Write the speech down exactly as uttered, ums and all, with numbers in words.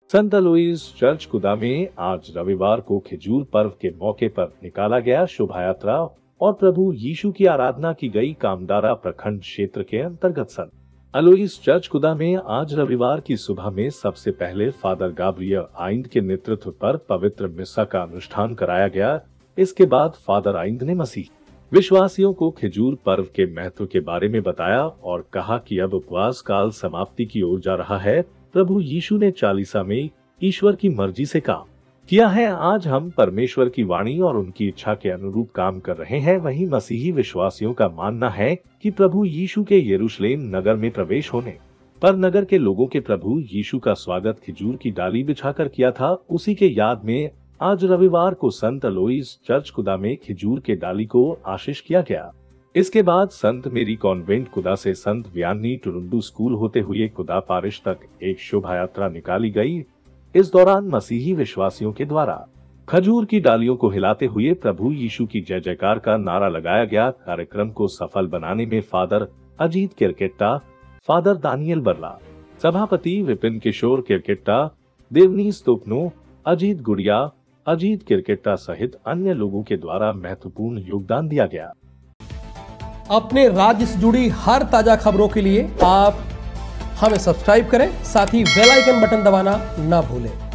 संत alloys church कुदा में आज रविवार को खिजूर पर्व के मौके पर निकाला गया शोभा यात्रा और प्रभु यीशु की आराधना की गई कामदारा प्रखंड क्षेत्र के अंतर्गत संत अलोइस चर्च कुदा में आज रविवार की सुबह में सबसे पहले फादर गाब्रियल आइंद के नेतृत्व पर पवित्र मिस्सा का अनुष्ठान कराया गया। इसके बाद फादर आइंद ने मसीह विश्वासियों को खिजूर पर्व के महत्व के बारे में बताया और कहा कि अब उपवास काल समाप्ति की ओर जा रहा है। प्रभु यीशु ने चालीसा में ईश्वर की मर्जी से काम किया है। आज हम परमेश्वर की वाणी और उनकी इच्छा के अनुरूप काम कर रहे हैं। वहीं मसीही विश्वासियों का मानना है कि प्रभु यीशु के यरूशलेम नगर में प्रवेश होने पर नगर के लोगों के प्रभु यीशु का स्वागत खिजूर की डाली बिछाकर किया था। उसी के याद में आज रविवार को संत अलोइस चर्च कुदा में खिजूर के डाली को आशीष किया गया। इसके बाद संत मेरी कॉन्वेंट कुदा से संत व्यानी टुरुंडू स्कूल होते हुए कुदा पारिश तक एक शोभा यात्रा निकाली गई। इस दौरान मसीही विश्वासियों के द्वारा खजूर की डालियों को हिलाते हुए प्रभु यीशु की जय जयकार का नारा लगाया गया। कार्यक्रम को सफल बनाने में father Ajit Kerketta, father Daniel Barla, सभापति विपिन किशोर किरकेट्टा, देवनीस तोपनो, अजीत गुड़िया, अजीत किरकेट्टा सहित अन्य लोगों के द्वारा महत्वपूर्ण योगदान दिया गया। अपने राज्य से जुड़ी हर ताजा खबरों के लिए आप हमें सब्सक्राइब करें, साथ ही बेल आइकन बटन दबाना ना भूलें।